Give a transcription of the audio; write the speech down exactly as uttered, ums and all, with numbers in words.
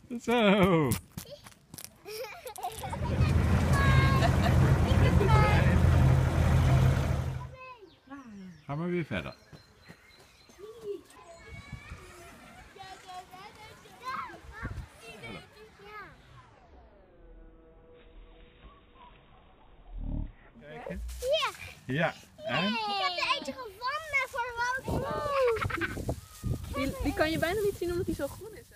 Zo. Ga maar weer verder. Kijken. Ja. Ja. En? Ik heb er eentje gevonden voor Wout. Die, die kan je bijna niet zien omdat hij zo groen is.